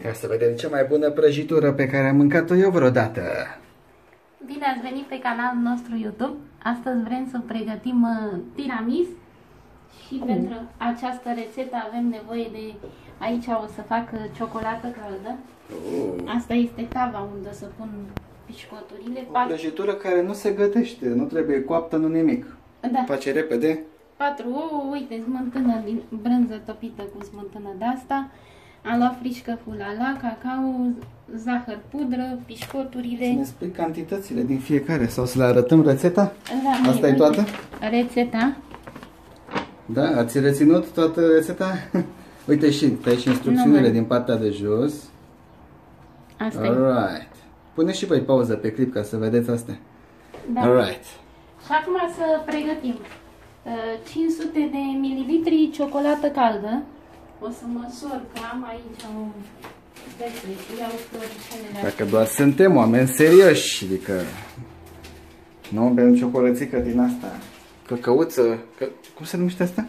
Ca să vedem cea mai bună prăjitură pe care am mâncat-o eu vreodată. Bine ați venit pe canalul nostru YouTube. Astăzi vrem să pregătim tiramis și pentru această rețetă avem nevoie de... Aici o să fac ciocolată caldă. Asta este tava unde să pun pișcoturile. O prăjitură care nu se gătește, nu trebuie coaptă, nu nimic. Da. Face repede. 4 ouă, uite, smântână din brânză topită cu smântână de asta. Am luat frișcă fulala, cacao, zahăr pudră, pișcoturile. Să ne spui cantitățile din fiecare sau să le arătăm rețeta? Da, asta e toată? Rețeta. Da, ați reținut toată rețeta? Uite și, pe aici instrucțiunile din partea de jos. Asta e. Alright. Pune și voi pauză pe clip ca să vedeți astea. Da. Alright. Și acum să pregătim 500 de mililitri ciocolată caldă. O să măsor că am aici un decret. Iau floricelele. Dacă doar suntem oameni serioși, adică nu bem ciocolățică din asta. Căcăuță, cum se numește asta?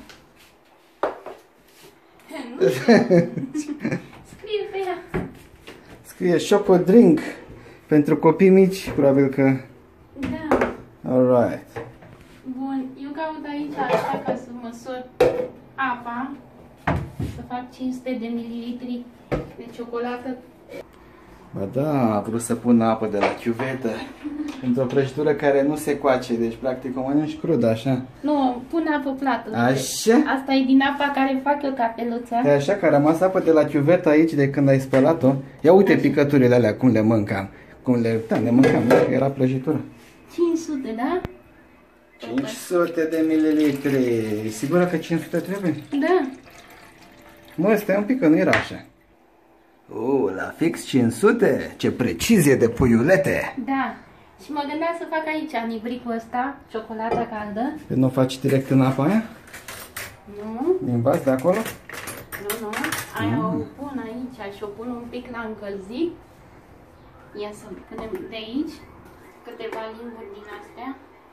Scrie pe ea. Scrie Choco Drink pentru copii mici, probabil că. Da. Alright. Bun, eu caut aici așa ca să măsor apa. Să fac 500 de mililitri de ciocolată. Ba da, a vrut să pună apă de la chiuvetă pentru o prăjitură care nu se coace, deci practic o mănânci crudă, așa. Nu, pun apă plată. Așa? Asta e din apa care fac eu capeluța. E așa că a rămas apă de la chiuvetă aici de când ai spălat-o. Ia uite așa. Picăturile alea, cum le mâncam. Da, le mâncam, da? Era prăjitură. 500, da? 500 de mililitri. E sigură că 500 trebuie? Da. Mă, stai un pic că nu era așa. La fix 500? Ce precizie de puiulete! Da. Și mă gândeam să fac aici anibricul ăsta, ciocolata caldă. Nu o faci direct în apa aia? Nu. Din vas de acolo? Nu. Aia o pun aici și o pun un pic la încălzit. Ia să punem de aici câteva limburi din astea.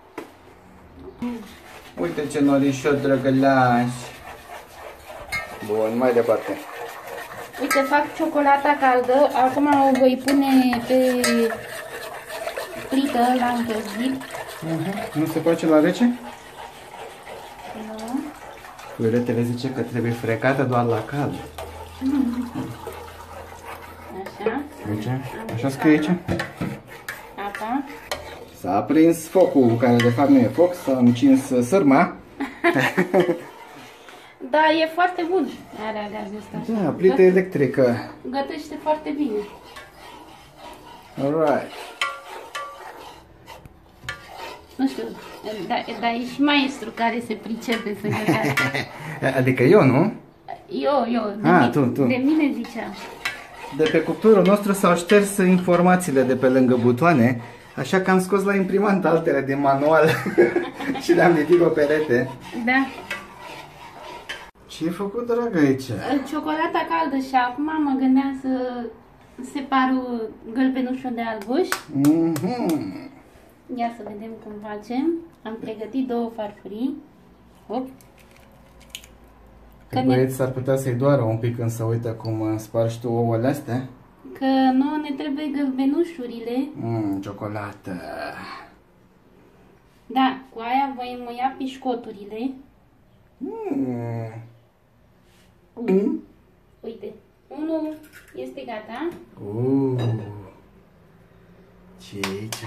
Uite ce norișor drăgălași! Bun, mai departe. Uite, fac ciocolata caldă. Acum o voi pune pe plită la încălzit. Nu se face la rece? Nu. Puiuletele zice că trebuie frecată doar la cald. Așa. Uite, așa scrie aici? Apa. S-a aprins focul, care de fapt nu e foc, s-a încins sârma. Da, e foarte bun. Are gazul ăsta. Da, plită electrică. Gătește foarte bine. Alright. Nu știu, dar e și maestru care se pricepe să gătească. Adică eu, nu? Eu. Tu. De mine zicea. De pe cuptorul nostru s-au șters informațiile de pe lângă butoane, așa că am scos la imprimantă altele din manual și le-am lipit pe perete. Da. Ce ai făcut, dragă, aici? Ciocolata caldă și acum mă gândeam să separ gălbenușul de albuș. Ia să vedem cum facem. Am pregătit 2 farfurii. Hop. Că băieți s-ar putea să-i doară un pic când se uită cum spargi tu ouăle astea. Că nu ne trebuie gălbenușurile. Ciocolată. Da, cu aia voi muia pișcoturile. Uite, unul este gata. Ce e aici?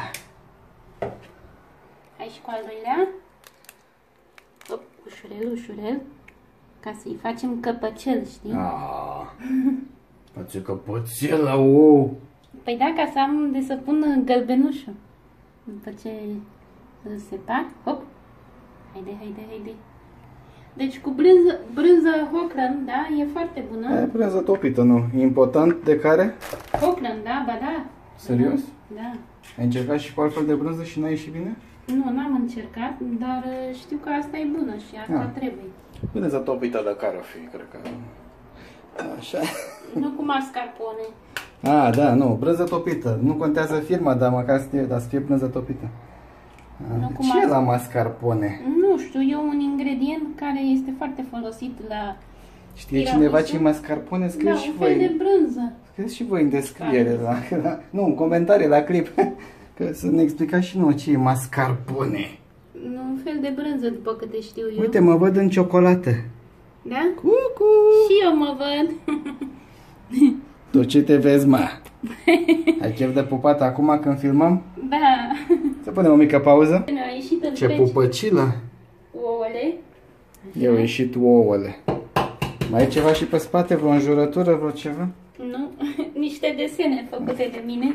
Hai și cu al doilea. Hop, ușurel, ca să-i facem căpăcel, știi? Face căpăcel la ou. Păi da, ca să am unde să pun gălbenușul. După ce îl separ, hop. Haide. Deci cu brânză Hochland, da, e foarte bună. E brânză topită, nu? Important de care? Hochland, da, ba da. Serios? Da. Ai încercat și cu altfel de brânză și n-a ieșit bine? Nu, n-am încercat, dar știu că asta e bună și asta trebuie. Brânză topită de care o fi, cred că... Așa. Nu cu mascarpone. Da, nu, brânză topită. Nu contează firma, dar măcar să fie brânză topită. Ce e la mascarpone? Nu știu, e un ingredient care este foarte folosit la Știe cineva ce mascarpone? Scrie și voi. un fel de brânză. Scrieți și voi în descriere, nu, în comentarii la clip, că să ne explicați și nouă ce e mascarpone. Un fel de brânză, după câte știu eu. Uite, mă văd în ciocolată. Da? Cucu! Și eu mă văd. Tu ce te vezi, mă? Ai chef de pupat acum când filmăm? Da. Să punem o mică pauză? A ieșit în Ce pupăcilă! ouăle. Eu au ieșit ouăle. Mai e ceva și pe spate? Vreo înjurătură? Vreo ceva? Nu, niște desene făcute de mine.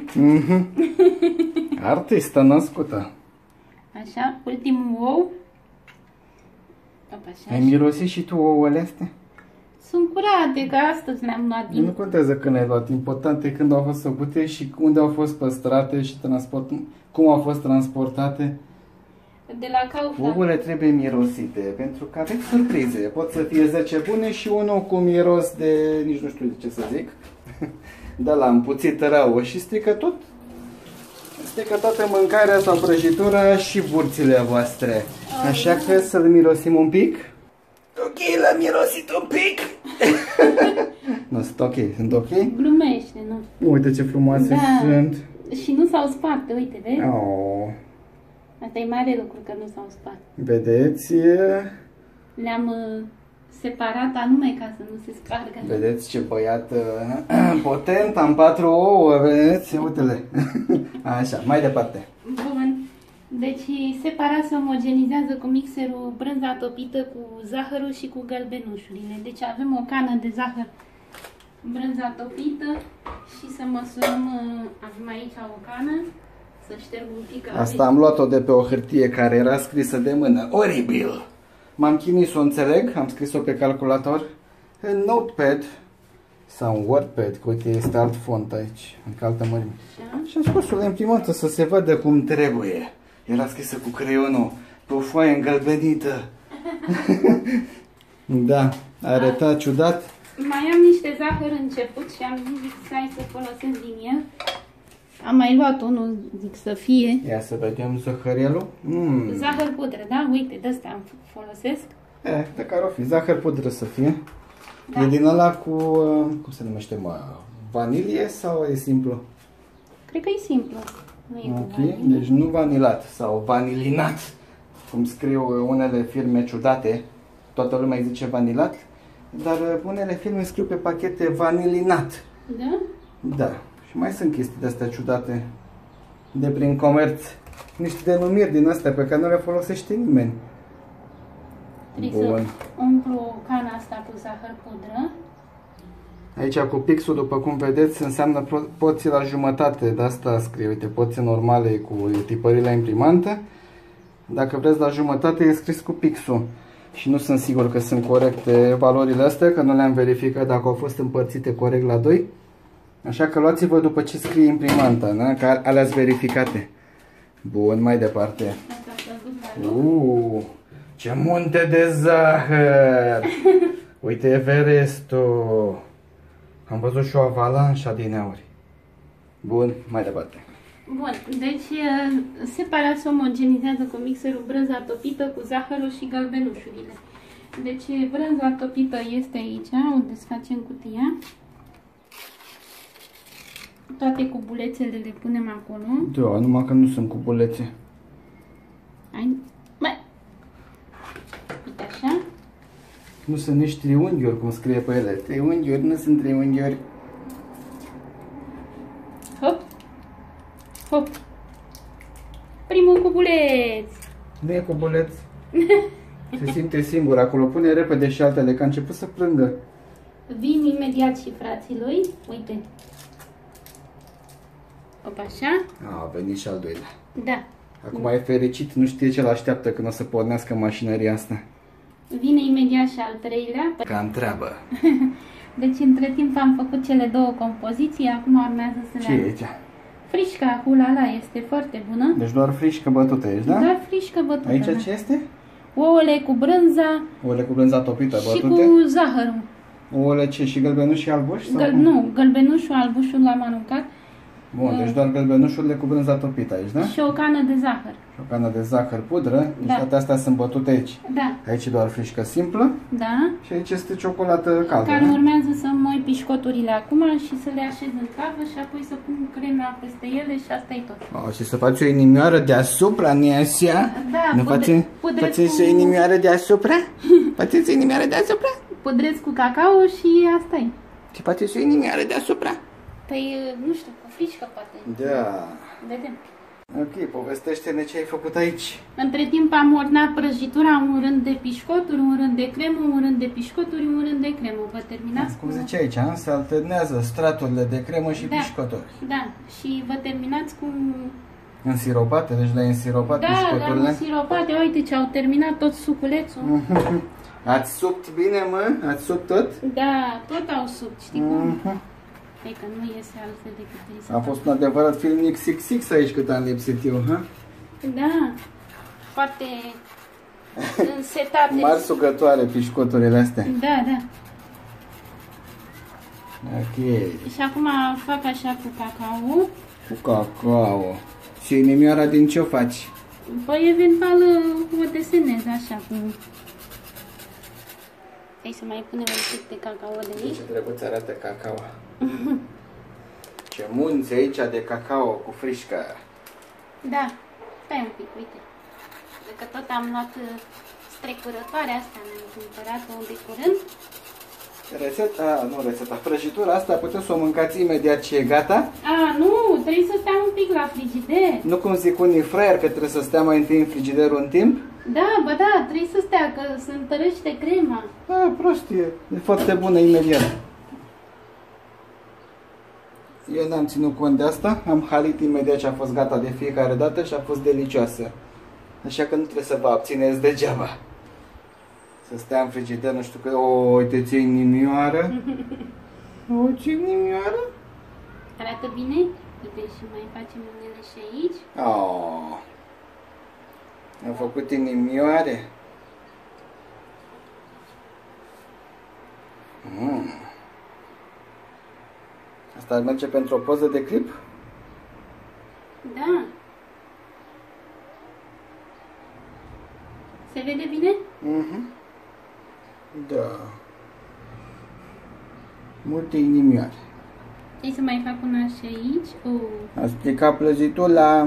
Artistă născută. Așa, ultimul ou. Opa, așa. Ai mirosit și tu ouăle astea? Sunt curate, că astăzi le-am luat Nu din... contează când ai luat. Important e când au fost făcute și unde au fost păstrate și cum au fost transportate. De la Kaufland. Ouăle trebuie mirosite, pentru că avem surprize. Pot să fie 10 bune și unul cu miros de, nici nu știu ce să zic, de la împuțit rău și strică tot. Strică toată mâncarea sau prăjitura și burțile voastre. Așa că să-l mirosim un pic. Ok, l-am mirosit un pic. Nu, sunt ok, sunt ok? Glumește, nu? Uite ce frumoase sunt. Și nu s-au spart, uite, vezi? Oh. Asta e mare lucru că nu s-au spart. Vedeți? Le-am separat anume ca să nu se spargă. Vedeți ce băiat potent, am 4 ouă, vedeți? Uite-le. Așa, mai departe. Bun. Deci separat se omogenizează cu mixerul brânza topită cu zahărul și cu gălbenușurile. Deci avem o cană de zahăr, brânza topită și să măsurăm, avem aici o cană, să șterg un pic. Asta am luat-o de pe o hârtie care era scrisă de mână. Oribil! M-am chinuit să o înțeleg, am scris-o pe calculator, în Notepad sau în Wordpad, că uite, este alt font aici, în altă mărime. Și am scos-o la imprimantă să se vadă cum trebuie. Era scrisă cu creionul, pe o foaie îngălbenită. Da, arăta ciudat. Mai am niște zahăr început și am zis hai să folosesc din el. Am mai luat unul, zic să fie. Ia să vedem zahărelul. Zahăr pudră, da? Uite, de ăsta folosesc. De care o fi, zahăr pudră să fie. Da. E din ăla cu, cum se numește, mă, vanilie sau e simplu? Cred că e simplu. Nu e cu Ok, vanilie. deci nu vanilat sau vanilinat, cum scriu unele firme ciudate. Toată lumea îi zice vanilat, dar unele firme scriu pe pachete vanilinat. Da? Da, și mai sunt chestii de-astea ciudate de prin comerț. Niște denumiri din astea pe care nu le folosește nimeni. Trebuie să umplu cana asta cu zahăr pudră. Aici cu pixul, după cum vedeți, înseamnă porții la jumătate. De asta scrie, uite, porții normale cu tipării la imprimantă. Dacă vreți la jumătate, e scris cu pixul. Și nu sunt sigur că sunt corecte valorile astea, că nu le-am verificat dacă au fost împărțite corect la 2. Așa că luați-vă după ce scrie imprimanta, da? Că alea-s verificate. Bun, mai departe. Ce munte de zahăr! Uite Everestul! Am văzut și o avalanșă adineauri. Bun, mai departe. Bun, deci separat se omogenizează cu mixerul brânza topită cu zahărul și gălbenușurile. Deci brânza topită este aici, o desfacem cutia. Toate cubulețele le punem acolo. Da, numai că nu sunt cubulețe. Uite așa. Nu sunt nici triunghiuri, cum scrie pe ele. Triunghiuri, nu sunt triunghiuri. Hop. Hop. Primul cubuleț. Nu e cubuleț. Se simte singur acolo. Pune repede și altele, că a început să plângă. Vin imediat și frații lui. Uite. Opa, așa. A venit și al doilea. Da. Acum e fericit, nu știe ce l-așteaptă când o să pornească mașinăria asta. Vine imediat și al treilea. Cam treabă. Deci între timp am făcut cele două compoziții, acum urmează să le... Ce e aici? Frișca hulala este foarte bună. Deci doar frișcă bătută ești, da? Doar frișcă bătută. Aici da. ce este? Ouăle cu brânza. Ouăle cu brânza topită și bătute? cu zahărul. Ouăle ce? Și gălbenuș și albuș? Nu, gălbenușul, albușul l-am aruncat. Bun, deci doar gălbenușurile cu brânza topită aici, da? Și o cană de zahăr. Și o cană de zahăr pudră. Deci Da. toate astea sunt bătute aici. Da. Aici e doar frișcă simplă Da. și aici este ciocolată caldă. Care da? urmează să moi pișcoturile acum și să le așez în tavă și apoi să pun crema peste ele și asta e tot. Oh, și să faci o inimioară deasupra, nu-i așa? Da, Nu faceți o inimioară deasupra? Faceți o inimioară deasupra? Pudrez cu cacao și asta e. Și faceți o inimioară deasupra? Păi, nu știu, cu frișcă poate. Da. Vedem. Ok, povestește-ne ce ai făcut aici. Între timp am ordonat prăjitura, un rând de pișcoturi, un rând de cremă, un rând de pișcoturi, un rând de cremă. Vă terminați Cum zice aici, se alternează straturile de cremă și Da. pișcoturi. Da, și vă terminați cu... Însiropate, deci le-ai însiropat Da, le-am pișcoturile. însiropate, uite ce au terminat tot suculețul. Ați subt bine, mă? Ați subt tot? Da, tot au subt, știi cum? E că nu iese altfel decât trebuie să A fost un adevărat film XXX aici cât am lipsit eu, ha? Da, foarte însetate. Mari sugătoare pișcoturile astea. Da, da. Ok. Și acum fac așa cu cacao. Cu cacao. Și inimioara din ce o faci? Păi eventual o desenez așa cu... Hai să mai punem un pic de cacao de aici. Ce drăguț arată cacao. Ce munți aici de cacao cu frișcă. Da, stai un pic, uite. Dacă tot am luat strecurătoarea asta, mi-am cumpărat-o de curând. Rețeta, prăjitura asta puteți să o mâncați imediat ce e gata. A, nu, trebuie să stea un pic la frigider. Nu cum zic unii fraieri că trebuie să stea mai întâi în frigiderul în timp. Da, bă da, trebuie să stea, că se întărește crema. Prostie, e foarte bună imediat. Eu n-am ținut cont de asta, am halit imediat ce a fost gata de fiecare dată și a fost delicioasă. Așa că nu trebuie să vă abțineți degeaba. Să stea în frigider, nu știu că... uite ce inimioară. Ce inimioară. Arată bine? Uite, și mai facem unele și aici. Am făcut inimioare. Asta ar merge pentru o poză de clip? Da. Se vede bine? Da. Multe inimioare. Hai să mai fac una și aici. Ați stricat plăjitula.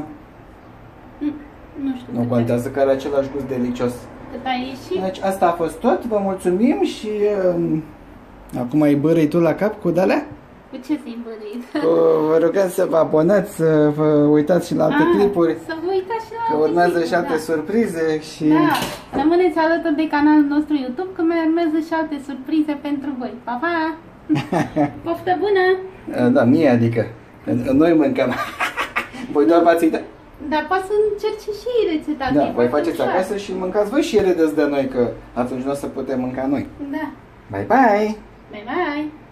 Nu știu. Nu contează că are același gust delicios. Cât a ieșit? Deci asta a fost tot, vă mulțumim și acum îi bărâi tu la cap cu de-alea? Cu ce să-i bărâi? Vă rugăm să vă abonați, să vă uitați și la alte clipuri. Să vă uitați și la Că alte urmează clipuri, și alte da. surprize și... Da, rămâneți alături de canalul nostru YouTube că mai urmează și alte surprize pentru voi. Pa, pa! Poftă bună! Da, mie adică. Noi mâncăm. Voi doar v-ați uitat? Dar poți să încerci și rețeta. Da, voi faceți acasă și mâncați voi și râdeți de noi, că atunci nu o să putem mânca noi. Da. Bye, bye! Bye, bye!